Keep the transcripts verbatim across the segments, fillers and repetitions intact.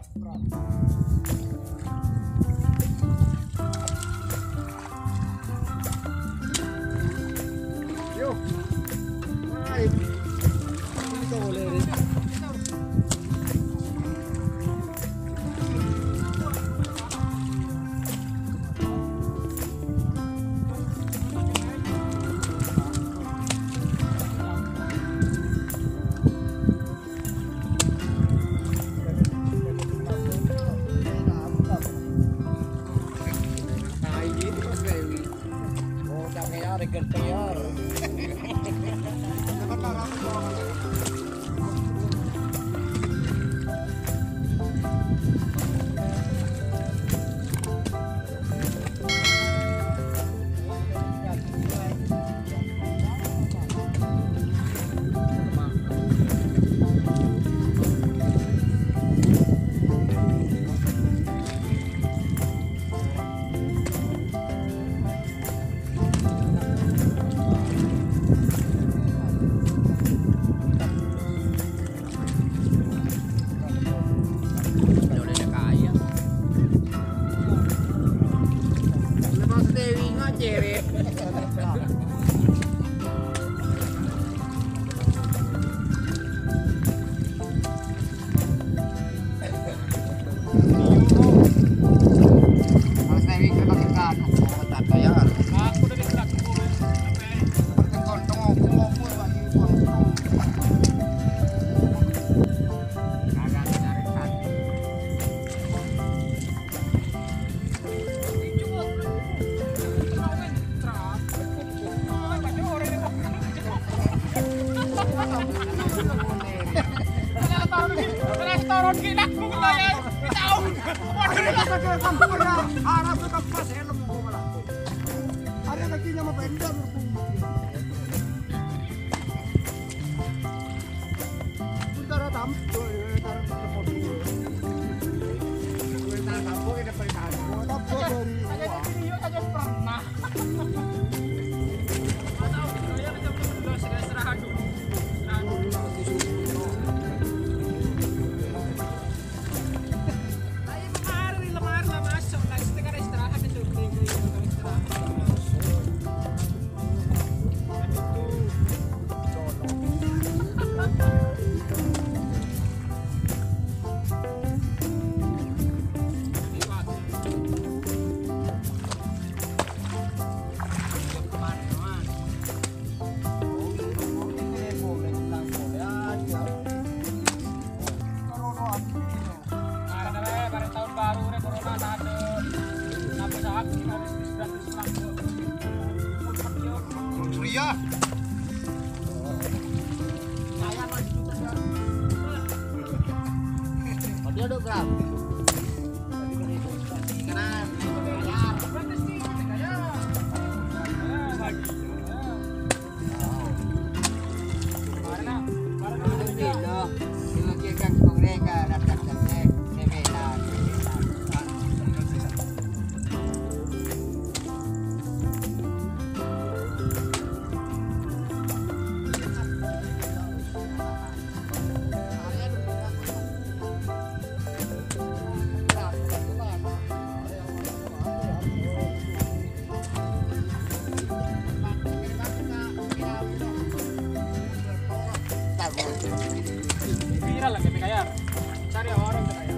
Viral lagi kayak cari orang kayak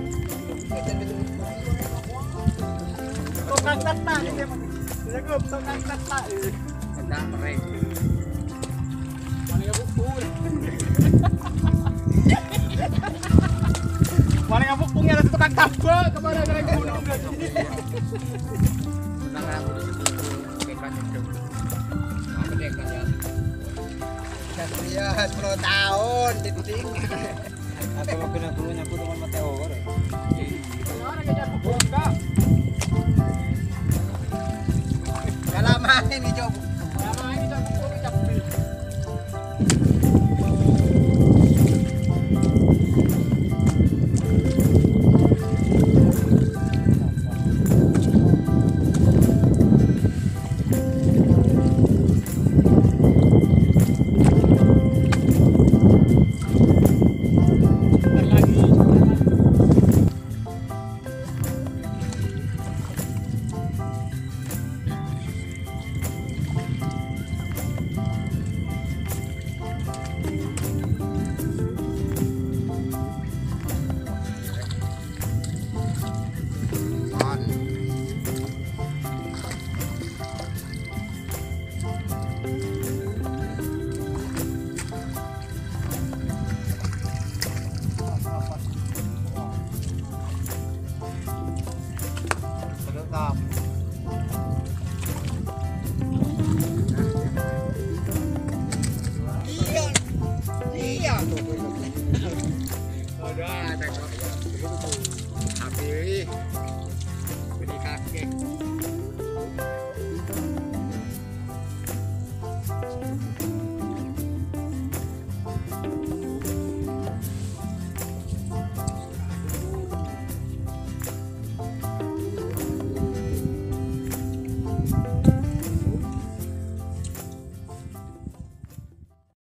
tukang tata gitu ya gue tukang tata sedang mereka mana ya buku mana ya bukunya ada tukang tapa kemana mereka gunung menang aku disebut kekan itu apa deh kan ya Satria sepuluh tahun diting. aku mau kena dulunya aku teman Mateo orang orang kayak buku enggak lama ini coba. lama ini coba buku capek lagi ya. Habis beri kakek.